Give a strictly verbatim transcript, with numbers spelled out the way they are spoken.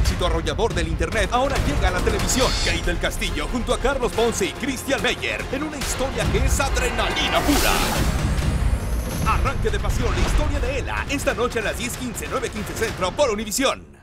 éxito arrollador del internet ahora llega a la televisión. Kate del Castillo junto a Carlos Ponce y Christian Meyer en una historia que es adrenalina pura. Arranque de pasión, la historia de Ela, esta noche a las diez quince, nueve quince Centro por Univisión.